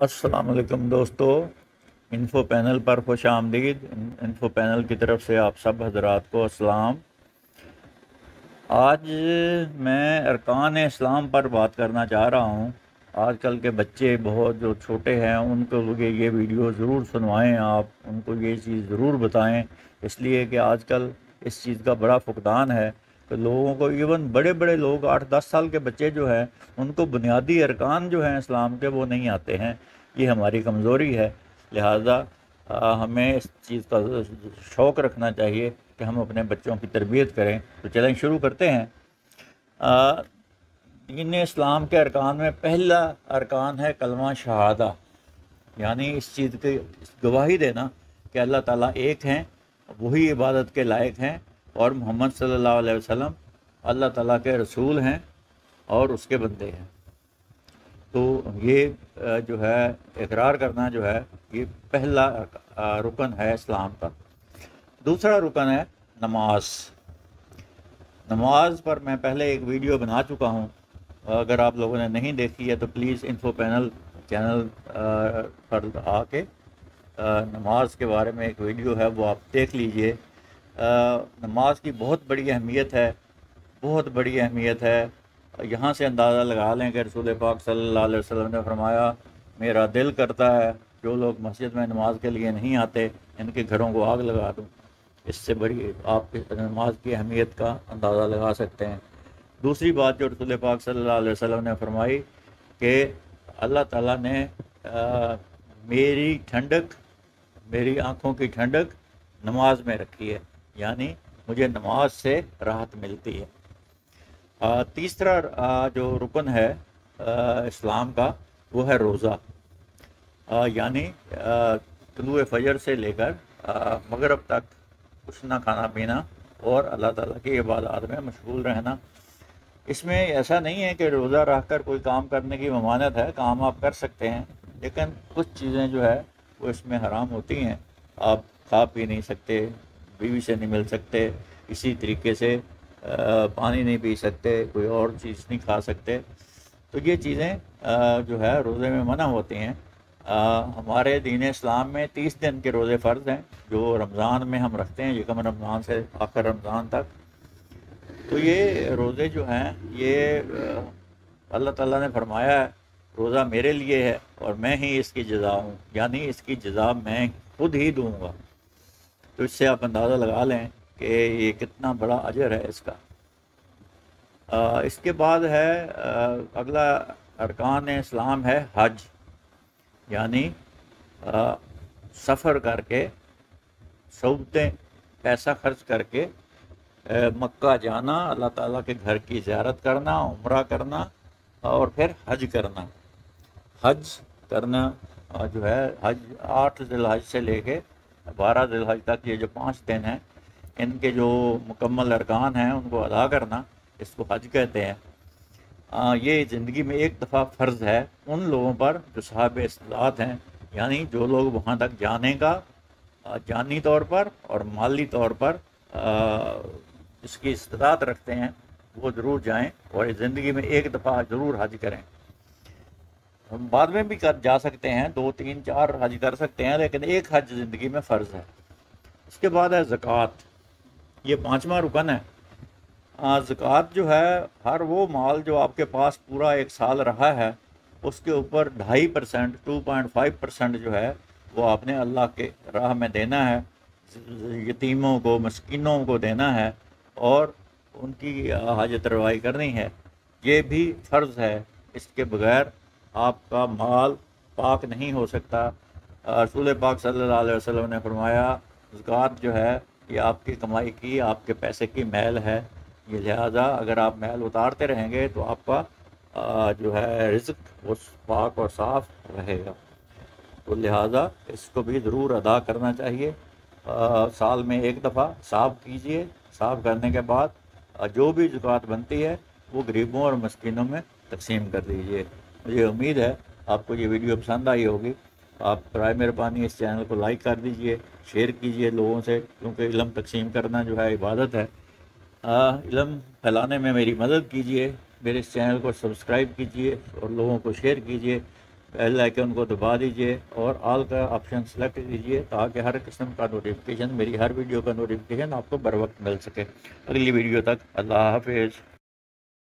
अस्सलाम वालेकुम दोस्तों। इन्फो पैनल पर खुश आमदीद। इन्फो पैनल की तरफ से आप सब हजरात को अस्सलाम। आज मैं अरकान इस्लाम पर बात करना चाह रहा हूँ। आजकल के बच्चे बहुत जो छोटे हैं उनको ये वीडियो ज़रूर सुनवाएं, आप उनको ये चीज़ ज़रूर बताएं, इसलिए कि आजकल इस चीज़ का बड़ा फुकदान है कि लोगों को, इवन बड़े बड़े लोग 8-10 साल के बच्चे जो हैं उनको बुनियादी अरकान जो हैं इस्लाम के वो नहीं आते हैं। ये हमारी कमज़ोरी है। लिहाजा हमें इस चीज़ का शौक़ रखना चाहिए कि हम अपने बच्चों की तरबियत करें। तो चलें शुरू करते हैं। दीन इस्लाम के अरकान में पहला अरकान है कलमा शहादा, यानी इस चीज़ की गवाही देना कि अल्लाह ताला एक हैं, वही इबादत के लायक हैं और मोहम्मद सल्लल्लाहु अलैहि वसल्लम अल्लाह ताला के रसूल हैं और उसके बंदे हैं। तो ये जो है इकरार करना जो है ये पहला रुकन है इस्लाम का। दूसरा रुकन है नमाज। नमाज पर मैं पहले एक वीडियो बना चुका हूँ, अगर आप लोगों ने नहीं देखी है तो प्लीज़ इन्फो पैनल चैनल पर आके नमाज के बारे में एक वीडियो है वो आप देख लीजिए। नमाज की बहुत बड़ी अहमियत है, बहुत बड़ी अहमियत है। यहाँ से अंदाज़ा लगा लें कि रसूल पाक सल्लल्लाहु अलैहि वसल्लम ने फरमाया, मेरा दिल करता है जो लोग मस्जिद में नमाज के लिए नहीं आते इनके घरों को आग लगा दूँ। इससे बड़ी आप नमाज की अहमियत का अंदाज़ा लगा सकते हैं। दूसरी बात जो रसूल पाक सल्लल्लाहु अलैहि वसल्लम ने फरमाई कि अल्लाह ताला ने मेरी ठंडक, मेरी आँखों की ठंडक नमाज में रखी है, यानी मुझे नमाज से राहत मिलती है। तीसरा जो रुकन है इस्लाम का वो है रोज़ा, यानी तुलुए फजर से लेकर मगरिब तक कुछ ना खाना पीना और अल्लाह ताला की इबादत में मशगूल रहना। इसमें ऐसा नहीं है कि रोज़ा रख कर कोई काम करने की ममानत है, काम आप कर सकते हैं, लेकिन कुछ चीज़ें जो है वो इसमें हराम होती हैं। आप खा पी नहीं सकते, बीवी से नहीं मिल सकते, इसी तरीके से पानी नहीं पी सकते, कोई और चीज़ नहीं खा सकते। तो ये चीज़ें जो है रोज़े में मना होती हैं। हमारे दीन इस्लाम में 30 दिन के रोज़े फ़र्ज़ हैं जो रमज़ान में हम रखते हैं, यकम रमज़ान से आखिर रमज़ान तक। तो ये रोज़े जो हैं ये अल्लाह ताला ने फरमाया है रोज़ा मेरे लिए है और मैं ही इसकी जज़ा हूँ, यानी इसकी जज़ा मैं खुद ही दूँगा। तो इससे आप अंदाज़ा लगा लें कि ये कितना बड़ा अजर है इसका। इसके बाद है अगला अरकान इस्लाम है हज, यानी सफ़र करके सहूलतें पैसा खर्च करके मक्का जाना, अल्लाह ताला के घर की ज़ियारत करना, उम्रा करना और फिर हज करना। हज करना जो है हज 8 ज़िलहज से लेके 12 ज़िलहज तक ये जो 5 दिन हैं इनके जो मुकम्मल अरकान हैं उनको अदा करना, इसको हज कहते हैं। ये ज़िंदगी में एक दफ़ा फ़र्ज़ है उन लोगों पर जो साहिब इस्तिताअत हैं, यानी जो लोग वहाँ तक जाने का जानी तौर पर और माली तौर पर इसकी इस्तिताअत रखते हैं वो ज़रूर जाएं और ज़िंदगी में एक दफ़ा ज़रूर हज करें। हम बाद में भी जा सकते हैं, 2, 3, 4 हज कर सकते हैं, लेकिन एक हज ज़िंदगी में फ़र्ज़ है। इसके बाद है ज़कात, ये 5वां रुकन है। ज़कात जो है हर वो माल जो आपके पास पूरा एक साल रहा है उसके ऊपर 2.5% 2.5% जो है वो आपने अल्लाह के राह में देना है, यतीमों को, मस्कीनों को देना है और उनकी हाजत रवाई करनी है। ये भी फ़र्ज़ है, इसके बगैर आपका माल पाक नहीं हो सकता। रसूल पाक सल्लल्लाहु अलैहि वसल्लम ने फरमाया ज़कात जो है ये आपकी कमाई की, आपके पैसे की मैल है, ये लिहाजा अगर आप मैल उतारते रहेंगे तो आपका जो है रिज़्क वो पाक और साफ़ रहेगा। तो लिहाजा इसको भी ज़रूर अदा करना चाहिए। साल में एक दफ़ा साफ़ कीजिए, साफ़ करने के बाद जो भी ज़कात बनती है वो गरीबों और मस्कीनों में तकसीम कर दीजिए। मुझे उम्मीद है आपको ये वीडियो पसंद आई होगी। आप बराए मेहरबानी इस चैनल को लाइक कर दीजिए, शेयर कीजिए लोगों से, क्योंकि इल्म तकसीम करना जो है इबादत है। इल्म फैलाने में मेरी मदद कीजिए, मेरे इस चैनल को सब्सक्राइब कीजिए और लोगों को शेयर कीजिए بیل آئیکن کو دبا دیجئے اور آل کا آپشن سلیکٹ کیجئے تاکہ ہر قسم کا نوٹیفیکیشن، میری ہر ویڈیو کا نوٹیفیکیشن آپ کو بر وقت مل سکے۔ اگلی ویڈیو تک اللہ حافظ۔